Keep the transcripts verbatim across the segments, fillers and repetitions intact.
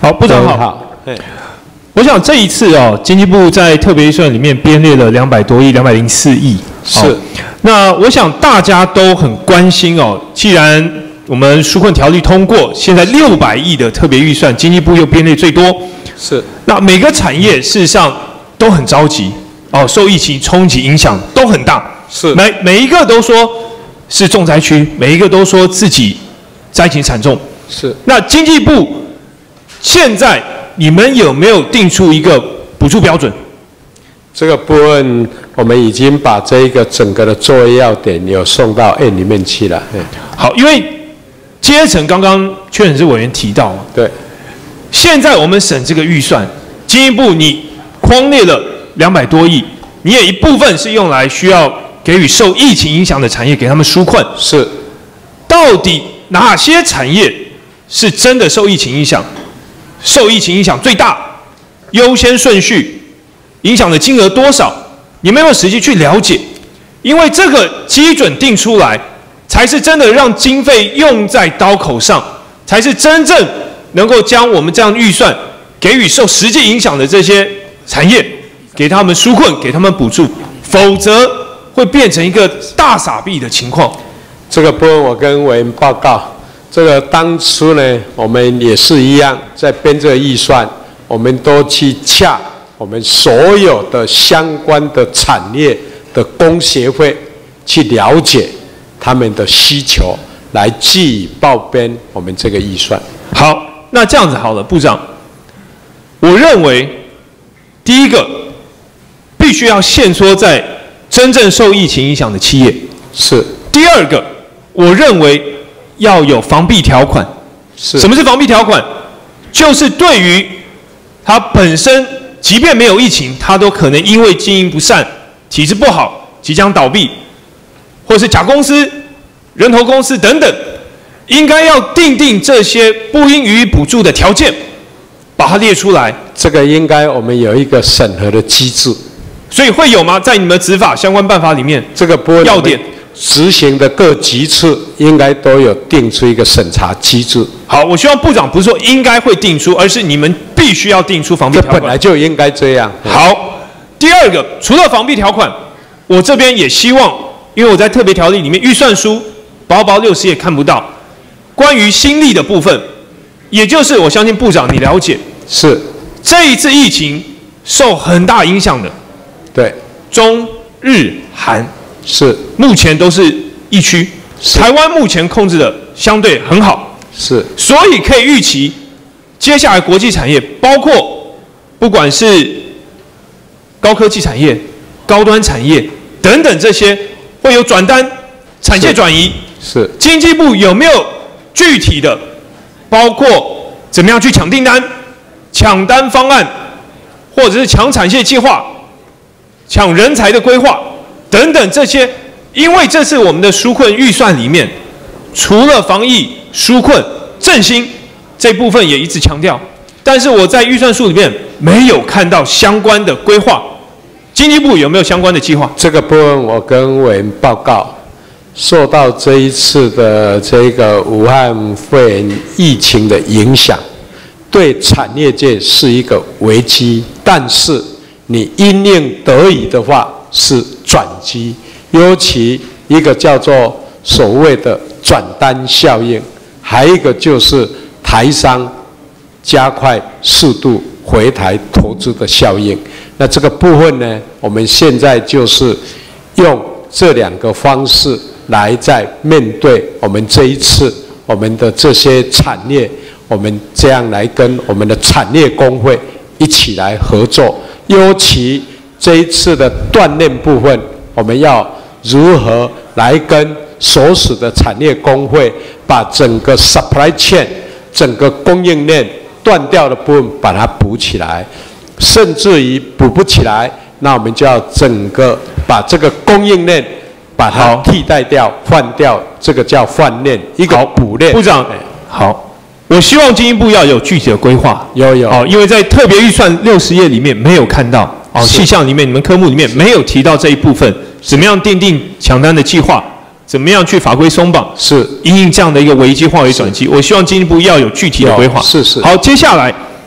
好，部长好。好，我想这一次哦，经济部在特别预算里面编列了两百多亿，两百零四亿。是。哦、那我想大家都很关心哦，既然我们纾困条例通过，现在六百亿的特别预算，经济部又编列最多。是。那每个产业事实上都很着急哦，受疫情冲击影响都很大。是。每每一个都说是重灾区，每一个都说自己灾情惨重。是。那经济部现在你们有没有定出一个补助标准？ 这个部分我们已经把这一个整个的作业要点有送到案里面去了。 好，因为阶层刚刚确审是委员提到，对，现在我们审这个预算，经济部你框列了两百多亿，你也一部分是用来需要给予受疫情影响的产业给他们纾困。是，到底哪些产业是真的受疫情影响？受疫情影响最大，优先顺序，影响的金额多少？你们有没有实际去了解？因为这个基准定出来，才是真的让经费用在刀口上，才是真正能够将我们这样预算给予受实际影响的这些产业，给他们纾困，给他们补助，否则会变成一个大撒币的情况。 这个部分我跟委员报告。这个当初呢，我们也是一样，在编这个预算，我们都去洽我们所有的相关的产业的工协会，去了解他们的需求，来据以报编我们这个预算。 好，那这样子好了，部长，我认为第一个必须要限缩在真正受疫情影响的企业。是。第二个，我认为要有防弊条款。是。什么是防弊条款？就是对于它本身，即便没有疫情，它都可能因为经营不善、体质不好，即将倒闭，或是假公司、人头公司等等，应该要订定这些不应予以补助的条件，把它列出来。 这个应该我们有一个审核的机制。 所以会有吗？在你们执法相关办法里面， 这个不要点。执行的各级次应该都有定出一个审查机制。 好，我希望部长不是说应该会定出，而是你们必须要定出防弊条款。 这本来就应该这样。 好，第二个，除了防弊条款，我这边也希望，因为我在特别条例里面预算书薄薄六十页看不到，关于新力的部分，也就是我相信部长你了解，是这一次疫情受很大影响的，对，中日韩。是，目前都是疫区，台湾目前控制的相对很好，是，所以可以预期，接下来国际产业，包括不管是高科技产业、高端产业等等这些，会有转单、产线转移。是，经济部有没有具体的，包括怎么样去抢订单、抢单方案，或者是抢产线计划、抢人才的规划？等等这些，因为这次我们的纾困预算里面，除了防疫、纾困、振兴这部分也一直强调，但是我在预算书里面没有看到相关的规划。经济部有没有相关的计划？ 这个部分我跟委员报告，受到这一次的这个武汉肺炎疫情的影响，对产业界是一个危机，但是你因应得宜的话是转机，尤其一个叫做所谓的转单效应，还有一个就是台商加快速度回台投资的效应。那这个部分呢，我们现在就是用这两个方式来在面对我们这一次我们的这些产业，我们这样来跟我们的产业工会一起来合作，尤其这一次的锻炼部分，我们要如何来跟所属的产业工会，把整个 supply chain 整个供应链断掉的部分把它补起来，甚至于补不起来，那我们就要整个把这个供应链把它替代掉、换掉，这个叫换链，一个补链。 部长，好，我希望经济部要有具体的规划。 有有。哦， 因为在特别预算六十页里面没有看到。哦，细项里面你们科目里面没有提到这一部分，怎么样订定抢单的计划，怎么样去法规松绑，是因应这样的一个危机化为转机。我希望经济部要有具体的规划。是是。好，接下来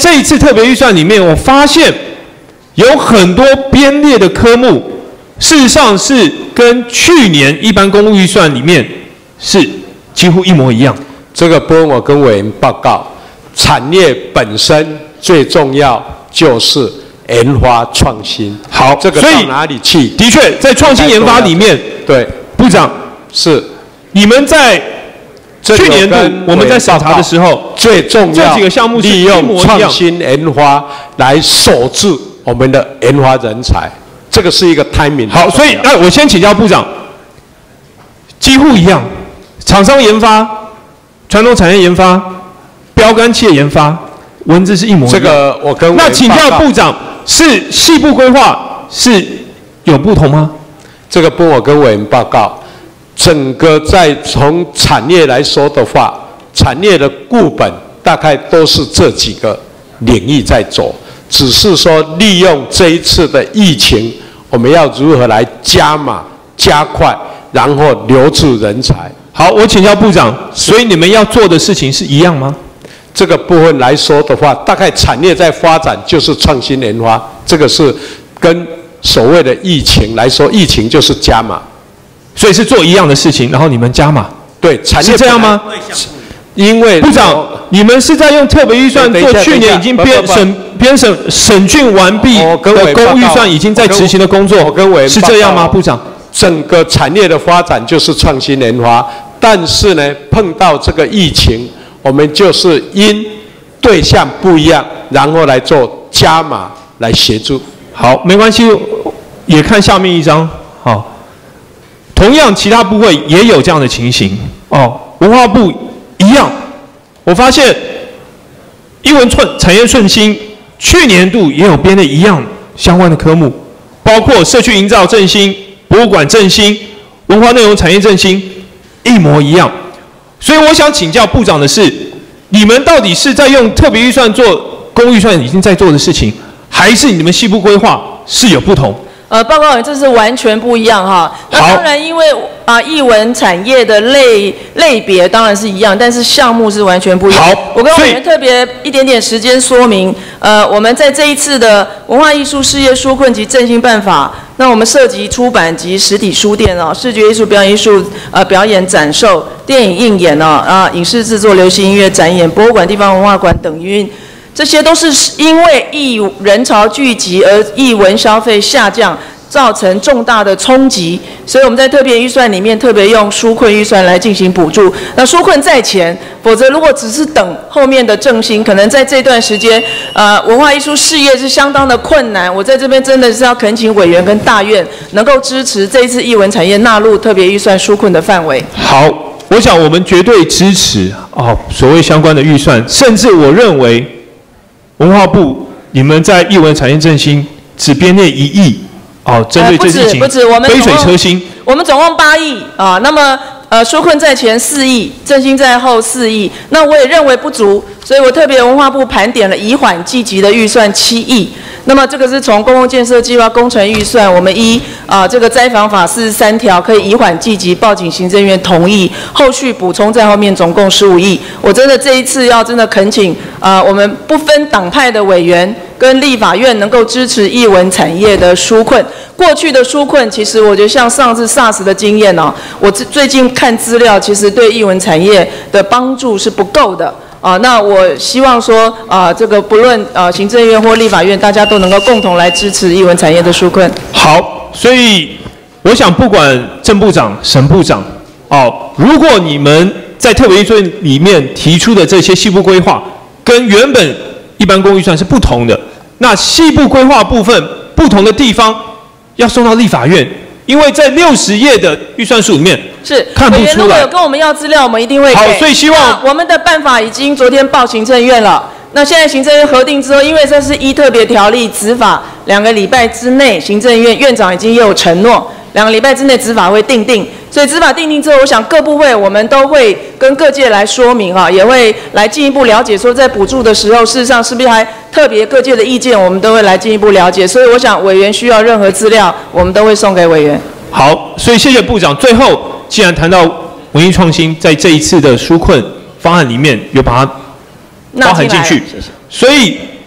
这一次特别预算里面，我发现有很多编列的科目，事实上是跟去年一般公务预算里面是几乎一模一样。 这个部分我跟委员报告，产业本身最重要就是研发创新。 好， 这个到哪里去？ 的确，在创新研发里面， 对， 部长是你们在去年度我们在审查的时候， 最重要这几个项目是利用创新研发来守住我们的研发人才，这个是一个 timing。 好，所以那我先请教部长，几乎一样，厂商研发、传统产业研发、标杆企业研发，文字是一模一样。 这个我跟那请教部长，是细部规划是有不同吗？ 这个部我跟委员报告。整个在从产业来说的话，产业的固本大概都是这几个领域在走，只是说利用这一次的疫情，我们要如何来加码、加快，然后留住人才。 好，我请教部长，所以你们要做的事情是一样吗？ 这个部分来说的话，大概产业在发展就是创新研发，这个是跟所谓的疫情来说，疫情就是加码。 所以是做一样的事情，然后你们加码， 对，产业是这样吗？ 因为部长，你们是在用特别预算做去年已经编审编审审竣完毕的公务预算已经在执行的工作，是这样吗？部长， 整个产业的发展就是创新研发，但是呢，碰到这个疫情，我们就是因对象不一样，然后来做加码来协助。 好，没关系，也看下面一张，好。同样，其他部会也有这样的情形哦。文化部一样，我发现英文创产业创新去年度也有编的一样相关的科目，包括社区营造振兴、博物馆振兴、文化内容产业振兴，一模一样。所以我想请教部长的是，你们到底是在用特别预算做公务预算已经在做的事情，还是你们细部规划是有不同？ 呃，报告委员，这是完全不一样哈。那当然，因为啊，艺文产业的类类别当然是一样，但是项目是完全不一样。 好， 我跟委员特别一点点时间说明。呃，我们在这一次的文化艺术事业纾困及振兴办法，那我们涉及出版及实体书店哦，视觉艺术、表演艺术、呃表演展售、电影映演哦，啊影视制作、流行音乐展演、博物馆、地方文化馆等运。这些都是因为艺人潮聚集而艺文消费下降，造成重大的冲击，所以我们在特别预算里面特别用纾困预算来进行补助。那纾困在前，否则如果只是等后面的振兴，可能在这段时间，呃，文化艺术事业是相当的困难。我在这边真的是要恳请委员跟大院能够支持这一次艺文产业纳入特别预算纾困的范围。 好，我想我们绝对支持哦，所谓相关的预算，甚至我认为。文化部，你们在艺文产业振兴只编列一亿，哦，针对这事情， 不止，我们杯水车薪。 我们总共八亿啊，那么呃，纾困在前四亿，振兴在后四亿，那我也认为不足，所以我特别文化部盘点了以缓济急的预算七亿。那么这个是从公共建设计划工程预算，我们依啊、呃、这个灾防法四十三条可以以缓济急，报请行政院同意，后续补充在后面总共十五亿。我真的这一次要真的恳请啊、呃、我们不分党派的委员跟立法院能够支持艺文产业的纾困。过去的纾困其实我觉得像上次 SARS 的经验哦，我最近看资料，其实对艺文产业的帮助是不够的。啊，那我希望说，啊，这个不论呃行政院或立法院，大家都能够共同来支持艺文产业的纾困。 好，所以我想，不管郑部长、沈部长，哦，如果你们在特别预算里面提出的这些细部规划，跟原本一般公预算是不同的，那细部规划部分不同的地方，要送到立法院，因为在六十页的预算书里面。 是， 看不出来。 如果有跟我们要资料，我们一定会给。 好，所以希望我们的办法已经昨天报行政院了。那现在行政院核定之后，因为这是依特别条例执法，两个礼拜之内，行政院院长已经也有承诺，两个礼拜之内执法会定定。所以执法定定之后，我想各部会我们都会跟各界来说明哈，也会来进一步了解说，在补助的时候，事实上是不是还特别各界的意见，我们都会来进一步了解。所以我想委员需要任何资料，我们都会送给委员。 好，所以谢谢部长。最后，既然谈到文艺创新在这一次的纾困方案里面有把它包含进去，所以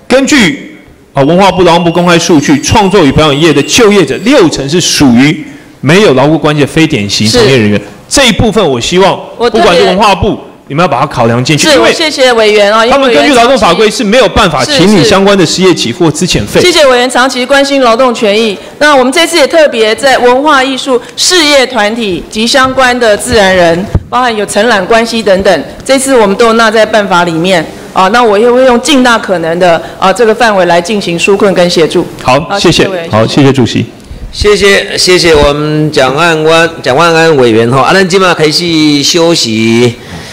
根据啊文化部、劳动部公开数据，创作与表演业的就业者六成是属于没有劳务关系的非典型从业人员。这一部分我希望，不管是文化部，你们要把它考量进去。 是，我谢谢委员啊， 他们根据劳动法规是没有办法请你相关的失业给付或资遣费。 谢谢委员长期关心劳动权益。那我们这次也特别在文化艺术事业团体及相关的自然人，包含有承揽关系等等，这次我们都纳在办法里面。啊，那我也会用尽大可能的啊这个范围来进行纾困跟协助。 好，谢谢。好，谢谢主席。 谢谢谢谢我们蒋万安蒋万安委员哈，啊，咱今嘛开始休息。